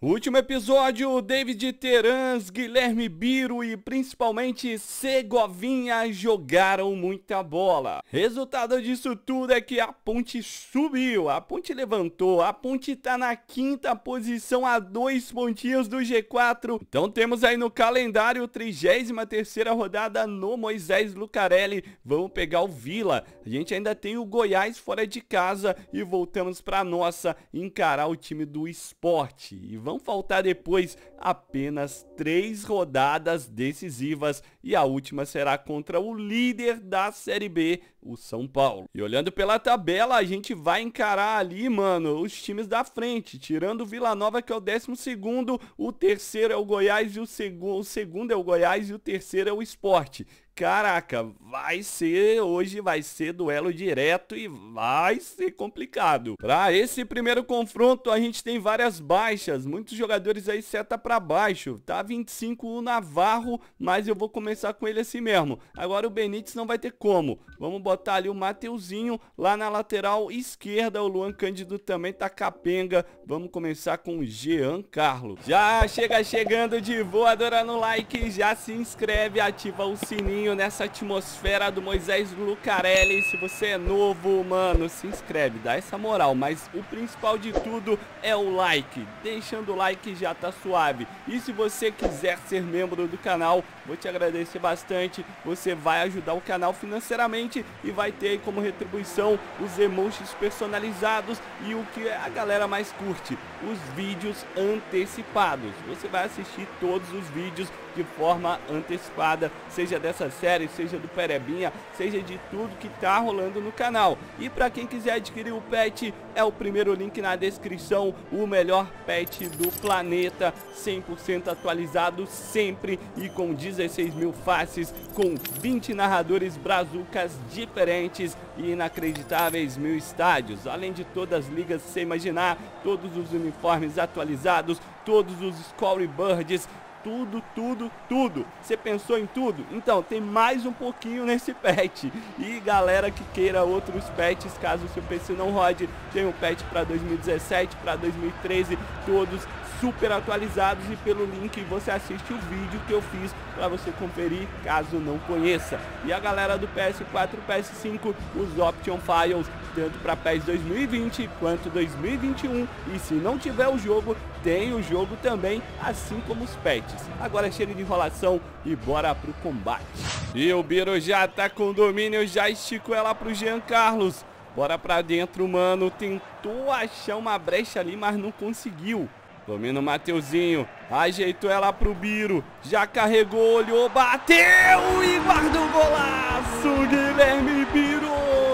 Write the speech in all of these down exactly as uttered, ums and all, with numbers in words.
Último episódio, David Terans, Guilherme Biro e principalmente Segovinha jogaram muita bola. Resultado disso tudo é que a Ponte subiu, a Ponte levantou, a Ponte tá na quinta posição a dois pontinhos do G quatro. Então temos aí no calendário trigésima terceira rodada no Moisés Lucarelli. Vamos pegar o Vila. A gente ainda tem o Goiás fora de casa e voltamos pra nossa encarar o time do Sport. E vamos Vão faltar depois apenas três rodadas decisivas e a última será contra o líder da Série B, o São Paulo. E olhando pela tabela, a gente vai encarar ali, mano, os times da frente, tirando o Vila Nova, que é o décimo segundo, o terceiro é o Goiás e o, seg o segundo é o Goiás e o terceiro é o Sport. Caraca, vai ser, hoje vai ser duelo direto e vai ser complicado. Para esse primeiro confronto, a gente tem várias baixas, muitos jogadores aí seta para baixo. Tá vinte e cinco o Navarro, mas eu vou começar com ele assim mesmo. Agora o Benítez não vai ter como. Vamos botar ali o Mateuzinho lá na lateral esquerda, o Luan Cândido também tá capenga. Vamos começar com o Jean Carlos. Já chega chegando de voadora no like, já se inscreve, ativa o sininho nessa atmosfera do Moisés Lucarelli. Se você é novo, mano, se inscreve, dá essa moral, mas o principal de tudo é o like. Deixando o like já tá suave. E se você quiser ser membro do canal, vou te agradecer bastante. Você vai ajudar o canal financeiramente e vai ter como retribuição os emojis personalizados e o que a galera mais curte, os vídeos antecipados. Você vai assistir todos os vídeos de forma antecipada, seja dessa série, seja do Perebinha, seja de tudo que tá rolando no canal. E para quem quiser adquirir o pet, é o primeiro link na descrição, o melhor pet do planeta, cem por cento atualizado sempre e com dezesseis mil faces, com vinte narradores brazucas diferentes e inacreditáveis mil estádios, além de todas as ligas que você imaginar, todos os uniformes atualizados, todos os scorebirds, tudo, tudo, tudo. Você pensou em tudo? Então, tem mais um pouquinho nesse pet. E galera que queira outros pets, caso o seu P C não rode, tem um pet para dois mil e dezessete, para dois mil e treze, todos super atualizados, e pelo link você assiste o vídeo que eu fiz para você conferir, caso não conheça. E a galera do P S quatro e P S cinco, os Option Files, tanto para P E S dois mil e vinte quanto dois mil e vinte e um, e se não tiver o jogo, tem o jogo também, assim como os pets. Agora chega de enrolação e bora pro combate. E o Biro já tá com domínio, já esticou ela pro Jean Carlos. Bora pra dentro, mano. Tentou achar uma brecha ali, mas não conseguiu. Domina o Mateuzinho, ajeitou ela pro Biro, já carregou, olhou, bateu e guardou o golaço, Guilherme Biro,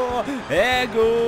é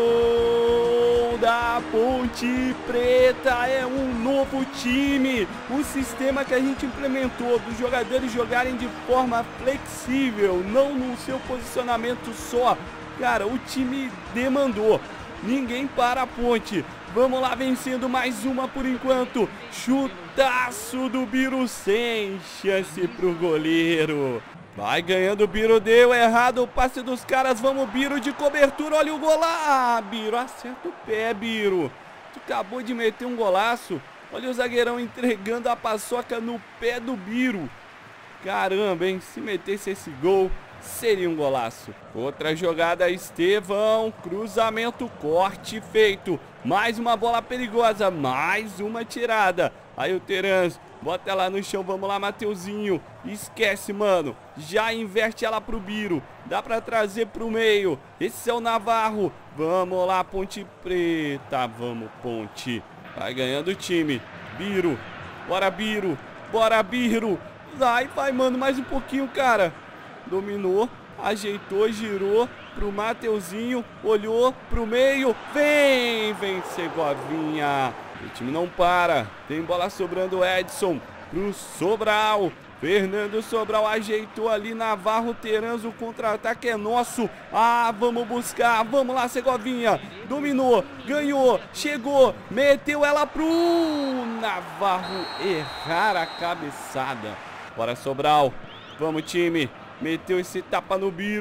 gol da Ponte Preta, é um novo time, o sistema que a gente implementou, dos jogadores jogarem de forma flexível, não no seu posicionamento só, cara, o time demandou. Ninguém para a Ponte. Vamos lá, vencendo mais uma por enquanto. Chutaço do Biro, sem chance pro goleiro. Vai ganhando o Biro, deu errado o passe dos caras. Vamos, Biro de cobertura, olha o gol lá. Ah, Biro, acerta o pé, Biro. Tu acabou de meter um golaço. Olha o zagueirão entregando a paçoca no pé do Biro. Caramba, hein? Se metesse esse gol, seria um golaço. Outra jogada, Estevão, cruzamento, corte feito. Mais uma bola perigosa, mais uma tirada. Aí o Terans, bota ela no chão, vamos lá, Mateuzinho. Esquece, mano, já inverte ela pro Biro. Dá pra trazer pro meio. Esse é o Navarro. Vamos lá, Ponte Preta, vamos, Ponte. Vai ganhando o time. Biro, bora Biro, bora Biro. Vai, vai, mano, mais um pouquinho, cara. Dominou, ajeitou, girou pro Mateuzinho, olhou pro meio, vem, vem Segovinha. O time não para, tem bola sobrando, Edson pro Sobral. Fernando Sobral ajeitou ali, Navarro, Terans, o contra-ataque é nosso. Ah, vamos buscar, vamos lá, Segovinha. Dominou, ganhou, chegou, meteu ela pro Navarro errar a cabeçada. Bora, Sobral, vamos, time. Meteu esse tapa no Biro.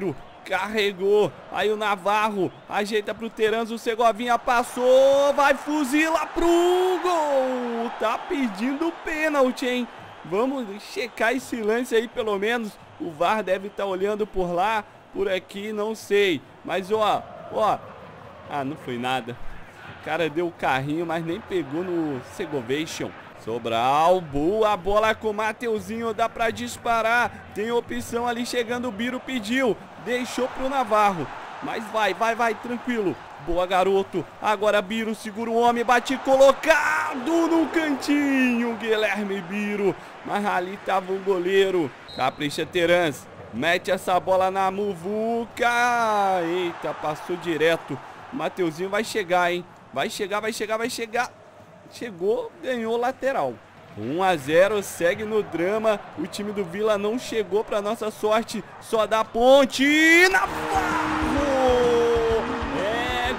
carregou. Aí o Navarro ajeita pro Terans, o Segovinha passou, vai fuzila pro gol. Tá pedindo pênalti, hein? Vamos checar esse lance aí pelo menos. O V A R deve estar olhando por lá, por aqui, não sei. Mas ó, ó. Ah, não foi nada. O cara deu o carrinho, mas nem pegou no Segovation. Sobral, boa bola com o Mateuzinho, dá pra disparar. Tem opção ali chegando, o Biro pediu. Deixou pro Navarro. Mas vai, vai, vai, tranquilo. Boa, garoto. Agora Biro segura o homem, bate colocado no cantinho. Guilherme Biro. Mas ali tava o goleiro. Capricha Terans. Mete essa bola na muvuca. Eita, passou direto. O Mateuzinho vai chegar, hein? Vai chegar, vai chegar, vai chegar. Chegou, ganhou lateral. um a zero, segue no drama. O time do Vila não chegou para nossa sorte. Só dá ponte. Navarro! É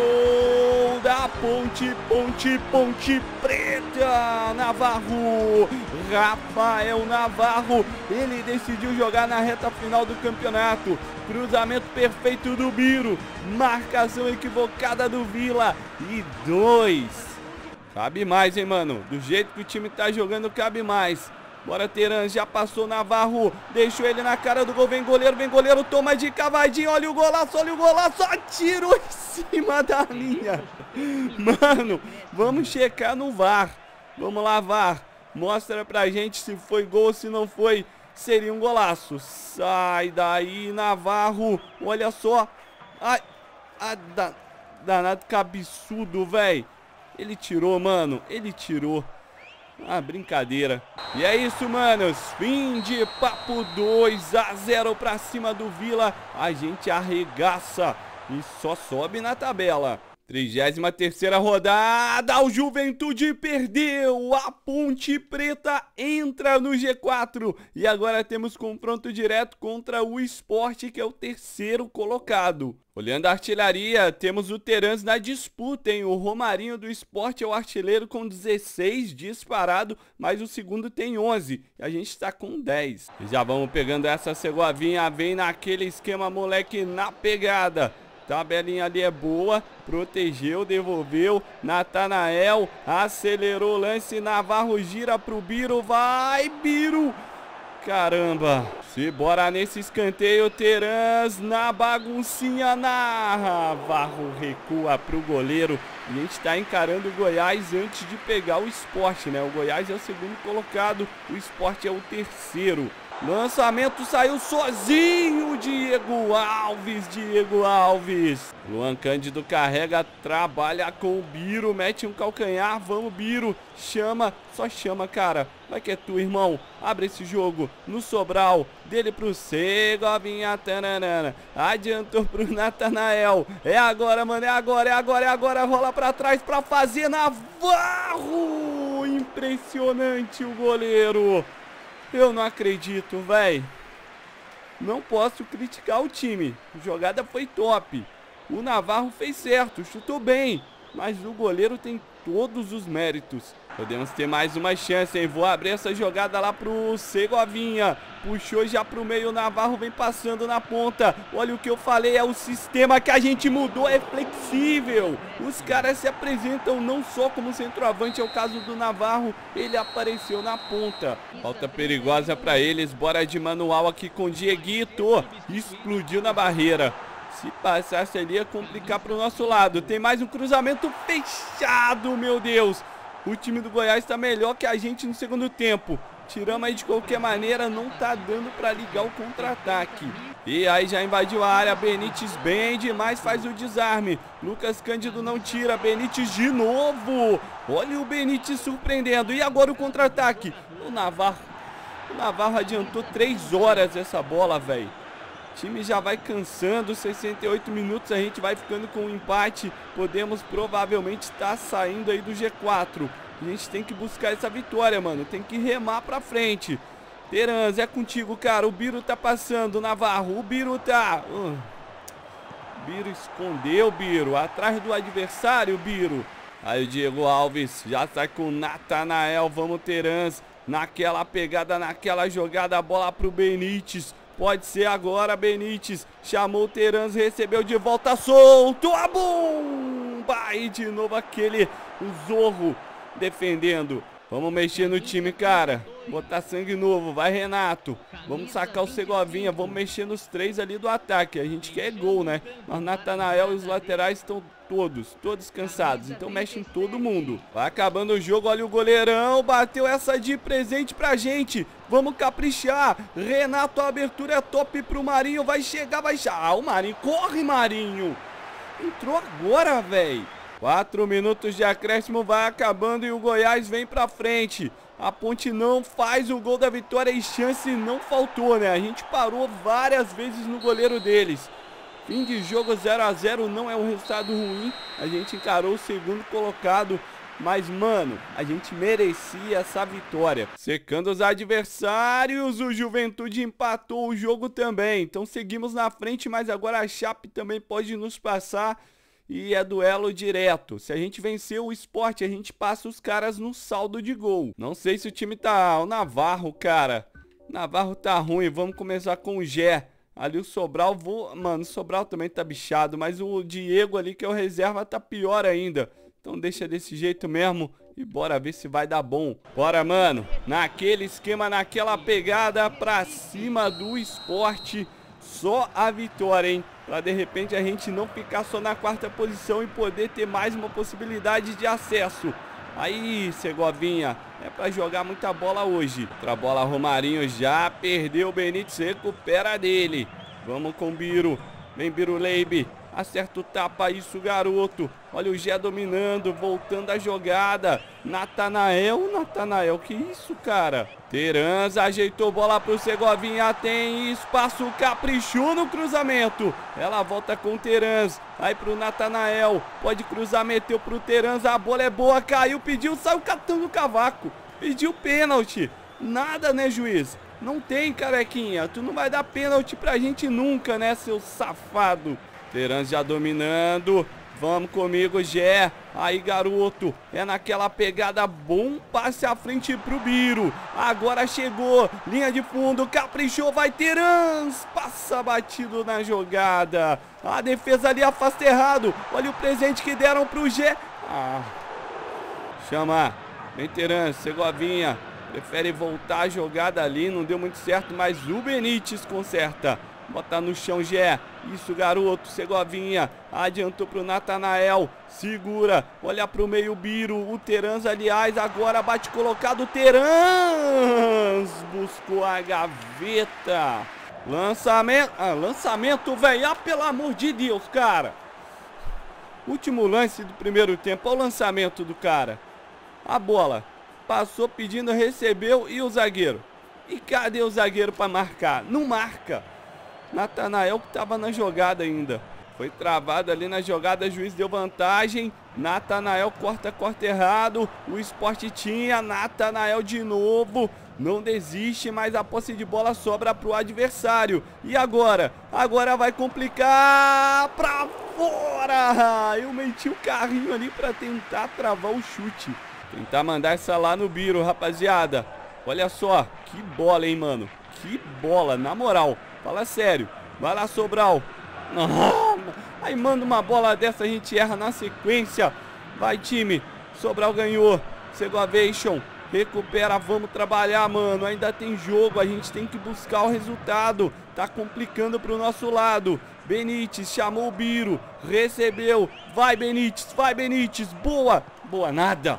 gol da Ponte, Ponte, Ponte Preta. Navarro, Rafael Navarro. Ele decidiu jogar na reta final do campeonato. Cruzamento perfeito do Biro. Marcação equivocada do Vila. E dois. Cabe mais, hein, mano? Do jeito que o time tá jogando, cabe mais. Bora, Terans, já passou Navarro. Deixou ele na cara do gol. Vem goleiro, vem goleiro. Toma de cavadinho. Olha o golaço, olha o golaço. Atirou em cima da linha. Mano, vamos checar no V A R. Vamos lá, V A R. Mostra pra gente se foi gol ou se não foi. Seria um golaço. Sai daí, Navarro. Olha só. Ai, ah, da, danado cabeçudo, velho. Ele tirou, mano. Ele tirou. Ah, brincadeira. E é isso, manos. Fim de papo. Dois a zero pra cima do Vila. A gente arregaça e só sobe na tabela. trigésima terceira rodada. O Juventude perdeu. A Ponte Preta entra no G quatro. E agora temos confronto direto contra o Sport, que é o terceiro colocado. Olhando a artilharia, temos o Terans na disputa, hein? O Romarinho do Sport é o artilheiro com dezesseis disparado, mas o segundo tem onze. E a gente está com dez. E já vamos pegando essa Segovinha. Vem naquele esquema, moleque, na pegada. Tabelinha ali é boa, protegeu, devolveu, Natanael, acelerou o lance, Navarro gira pro Biro, vai Biro, caramba, se bora nesse escanteio, Terans na baguncinha, Navarro recua pro goleiro, e a gente tá encarando o Goiás antes de pegar o Sport, né, o Goiás é o segundo colocado, o Sport é o terceiro. Lançamento saiu sozinho, Diego Alves, Diego Alves. Luan Cândido carrega, trabalha com o Biro, mete um calcanhar, vamos Biro, chama, só chama, cara. Vai que é tu, irmão. Abre esse jogo no Sobral, dele pro Segovinha, tananana. Adiantou pro Natanael. É agora, mano, é agora, é agora, é agora. Rola pra trás pra fazer Navarro. Impressionante o goleiro. Eu não acredito, velho. Não posso criticar o time. A jogada foi top. O Navarro fez certo, chutou bem. Mas o goleiro tem todos os méritos. Podemos ter mais uma chance, hein? Vou abrir essa jogada lá pro Segovinha. Puxou já pro meio, o Navarro vem passando na ponta. Olha o que eu falei, é o sistema que a gente mudou, é flexível. Os caras se apresentam não só como centroavante, é o caso do Navarro, ele apareceu na ponta. Falta perigosa pra eles, bora de manual aqui com o Dieguito. Explodiu na barreira. Se passasse ali ia complicar pro nosso lado. Tem mais um cruzamento fechado, meu Deus. O time do Goiás tá melhor que a gente no segundo tempo. Tiramos aí de qualquer maneira, não tá dando pra ligar o contra-ataque. E aí já invadiu a área, Benítez bem demais, faz o desarme. Lucas Cândido não tira, Benítez de novo. Olha o Benítez surpreendendo. E agora o contra-ataque. O Navarro. O Navarro adiantou três horas essa bola, velho. O time já vai cansando, sessenta e oito minutos, a gente vai ficando com um empate. Podemos provavelmente estar saindo aí do G quatro. A gente tem que buscar essa vitória, mano. Tem que remar pra frente. Terans, é contigo, cara. O Biro tá passando, Navarro. O Biro tá... Uh. Biro escondeu, Biro. Atrás do adversário, Biro. Aí o Diego Alves já sai com o Natanael. Vamos, Terans. Naquela pegada, naquela jogada, a bola pro Benítez. Pode ser agora, Benítez. Chamou o Terans, recebeu de volta, solto. A bomba! E de novo aquele Zorro defendendo. Vamos mexer no time, cara. Botar sangue novo. Vai, Renato. Vamos sacar o Segovinha. Vamos mexer nos três ali do ataque. A gente quer gol, né? Mas Natanael e os laterais estão todos, todos cansados. Então mexe em todo mundo. Vai acabando o jogo. Olha o goleirão. Bateu essa de presente pra gente. Vamos caprichar. Renato, a abertura é top pro Marinho. Vai chegar, vai chegar. Ah, o Marinho. Corre, Marinho. Entrou agora, velho. Quatro minutos de acréscimo, vai acabando e o Goiás vem pra frente. A Ponte não faz o gol da vitória e chance não faltou, né? A gente parou várias vezes no goleiro deles. Fim de jogo zero a zero, não é um resultado ruim. A gente encarou o segundo colocado, mas, mano, a gente merecia essa vitória. Secando os adversários, o Juventude empatou o jogo também. Então seguimos na frente, mas agora a Chape também pode nos passar. E é duelo direto. Se a gente vencer o Sport, a gente passa os caras no saldo de gol. Não sei se o time tá... O Navarro, cara. O Navarro tá ruim. Vamos começar com o Gé. Ali o Sobral, vou... Mano, o Sobral também tá bichado. Mas o Diego ali, que é o reserva, tá pior ainda. Então deixa desse jeito mesmo. E bora ver se vai dar bom. Bora, mano. Naquele esquema, naquela pegada pra cima do Sport. Só a vitória, hein? Pra de repente a gente não ficar só na quarta posição e poder ter mais uma possibilidade de acesso. Aí, Segovinha, é pra jogar muita bola hoje. Outra bola, Romarinho já perdeu, o Benítez recupera dele. Vamos com o Biro. Vem, Biro Leibe. Acerta o tapa, isso, garoto. Olha o Gé dominando, voltando a jogada. Natanael, Natanael, que isso, cara? Terans ajeitou bola pro Segovinha, tem espaço, caprichou no cruzamento. Ela volta com o Terans, aí pro Natanael, pode cruzar, meteu pro Terans, a bola é boa, caiu, pediu, saiu catando o cavaco. Pediu pênalti. Nada, né, juiz? Não tem, carequinha. Tu não vai dar pênalti pra gente nunca, né, seu safado? Terans já dominando. Vamos comigo, Gé. Aí, garoto. É naquela pegada. Bom passe à frente pro Biro. Agora chegou. Linha de fundo. Caprichou. Vai, Terans. Passa batido na jogada. A defesa ali afasta errado. Olha o presente que deram pro Gé. Ah. Chama. Vem, Terans. Segovinha. Prefere voltar a jogada ali. Não deu muito certo, mas o Benítez conserta. Bota no chão, Gé. Isso, garoto. Segovinha. Adiantou pro Natanael. Segura. Olha pro meio, Biro. O Terans, aliás, agora bate colocado. Terans buscou a gaveta. Lançamento. Ah, lançamento, velho. Ah, pelo amor de Deus, cara. Último lance do primeiro tempo. Olha o lançamento do cara. A bola. Passou pedindo, recebeu. E o zagueiro? E cadê o zagueiro pra marcar? Não marca. Natanael que estava na jogada ainda. Foi travado ali na jogada, o juiz deu vantagem. Natanael corta, corta errado. O Sport tinha, Natanael de novo. Não desiste, mas a posse de bola sobra pro adversário. E agora? Agora vai complicar pra fora. Eu meti o carrinho ali pra tentar travar o chute. Tentar mandar essa lá no Biro, rapaziada. Olha só, que bola, hein, mano. Que bola, na moral. Fala sério. Vai lá, Sobral. Não. Aí manda uma bola dessa, a gente erra na sequência. Vai, time. Sobral ganhou. Segovation. Recupera, vamos trabalhar, mano. Ainda tem jogo, a gente tem que buscar o resultado. Tá complicando pro nosso lado. Benítez chamou o Biro. Recebeu. Vai, Benítez. Vai, Benítez. Boa. Boa nada.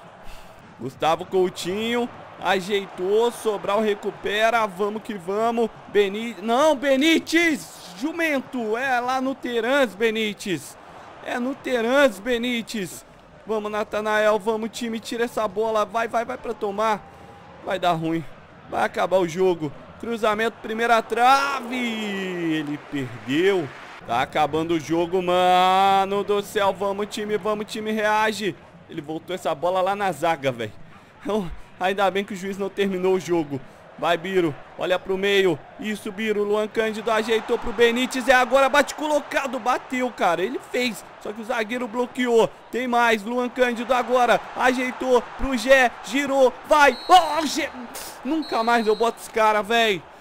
Gustavo Coutinho. Ajeitou, Sobral recupera, vamos que vamos. Benítez, não, Benítez, jumento, é lá no Terans, Benítez. É no Terans, Benítez. Vamos, Natanael, vamos, time, tira essa bola, vai, vai, vai pra tomar. Vai dar ruim, vai acabar o jogo. Cruzamento, primeira trave, ele perdeu. Tá acabando o jogo, mano do céu, vamos, time, vamos, time, reage. Ele voltou essa bola lá na zaga, velho. Ainda bem que o juiz não terminou o jogo. Vai, Biro. Olha pro meio. Isso, Biro. Luan Cândido ajeitou pro Benítez. É agora. Bate colocado. Bateu, cara. Ele fez. Só que o zagueiro bloqueou. Tem mais. Luan Cândido agora. Ajeitou pro Gé. Girou. Vai. Oh, Gé. Nunca mais eu boto esse cara, velho.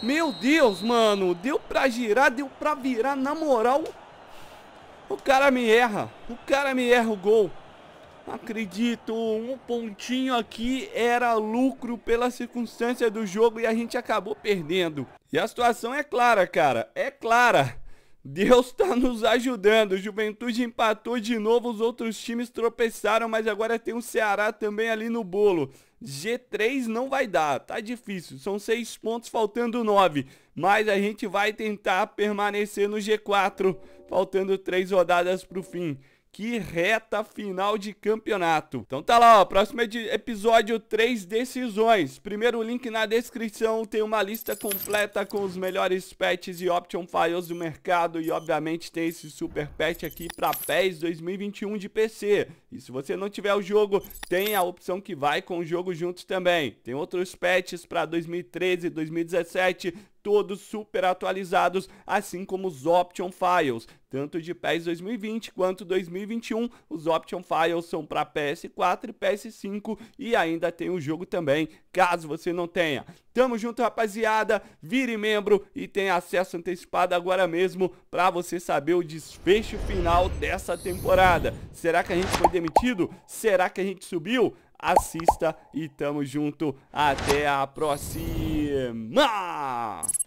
Meu Deus, mano. Deu pra girar, deu pra virar. Na moral, o cara me erra. O cara me erra o gol. Não acredito. Um pontinho aqui era lucro pela circunstância do jogo e a gente acabou perdendo. E a situação é clara, cara. É clara. Deus tá nos ajudando. Juventude empatou de novo, os outros times tropeçaram, mas agora tem o Ceará também ali no bolo. G três não vai dar, tá difícil. São seis pontos, faltando nove. Mas a gente vai tentar permanecer no G quatro, faltando três rodadas pro fim. Que reta final de campeonato. Então tá lá, ó, próximo episódio, três decisões. Primeiro link na descrição, tem uma lista completa com os melhores patches e option files do mercado. E obviamente tem esse super patch aqui pra P E S dois mil e vinte e um de P C. E se você não tiver o jogo, tem a opção que vai com o jogo juntos também. Tem outros patches pra dois mil e treze, dois mil e dezessete, todos super atualizados, assim como os option files, tanto de P E S dois mil e vinte quanto dois mil e vinte e um. Os option files são para P S quatro e P S cinco e ainda tem o jogo também, caso você não tenha. Tamo junto, rapaziada, vire membro e tenha acesso antecipado agora mesmo para você saber o desfecho final dessa temporada. Será que a gente foi demitido? Será que a gente subiu? Assista e tamo junto. Até a próxima!